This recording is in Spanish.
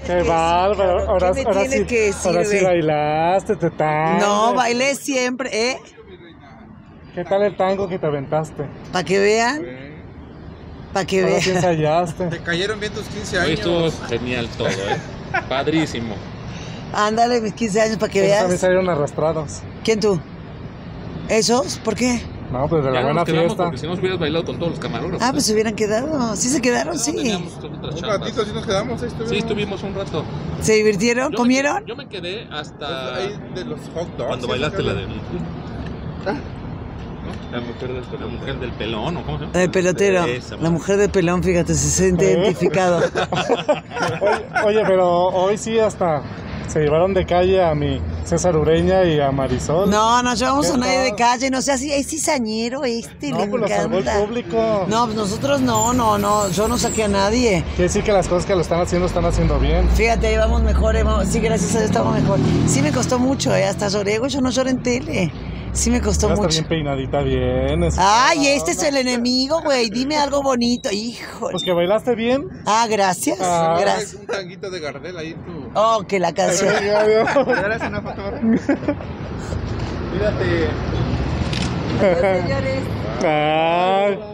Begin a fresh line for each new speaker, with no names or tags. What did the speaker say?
Qué bárbaro. Ahora
¿Qué me tienes que decir,
ahora sí
güey?
bailaste, te tango.
No, bailé siempre, ¿eh?
¿Qué tal el tango que te aventaste?
Para que vean, para que
Ahora sí
vean.
ensayaste.
Te cayeron bien tus 15
Hoy
años.
estuvo genial todo, Padrísimo.
Ándale, mis 15 años para que
Esos también
veas.
salieron arrastrados.
¿Quién tú? ¿Esos? ¿Por qué?
No, pues de la
Ya
buena
nos quedamos
fiesta.
porque si no nos hubieras bailado con todos los camarógrafos.
Ah, pues se hubieran quedado. Sí se quedaron,
No,
sí.
teníamos otras
Un
chambas.
ratito sí nos quedamos. Ahí
Sí, estuvimos un rato.
¿Se divirtieron?
Yo
¿Comieron?
Yo me quedé hasta
Ahí de los hot dogs.
cuando
¿sí?
bailaste la del...
Ah.
¿No? La mujer del pelón, ¿o cómo se llama?
La del pelotero.
Esa,
La mujer de pelón, fíjate, se siente identificado.
Oye, pero hoy sí hasta se llevaron de calle a mi César Ureña y a Marisol.
No, no llevamos
¿Qué
a nadie de
tal?
calle, no sé, así, es cizañero este,
No,
le
pues lo salvó el
encanta.
público.
No, pues nosotros no, yo no saqué a nadie.
Quiere decir que las cosas que lo están haciendo bien.
Fíjate, ahí vamos mejor, sí, gracias a Dios estamos mejor. Sí me costó mucho, hasta lloré, yo no lloro en tele. Sí me costó
Ya está
mucho.
bien peinadita, bien.
Ay, este es el enemigo, güey, dime algo bonito, híjole.
Pues que bailaste bien.
Ah, gracias,
Ah.
gracias.
Un tanguito de Gardel ahí tú.
Oh, que la canción.
¿Quieres una foto? Cuídate.
Adiós, señores.
Ay.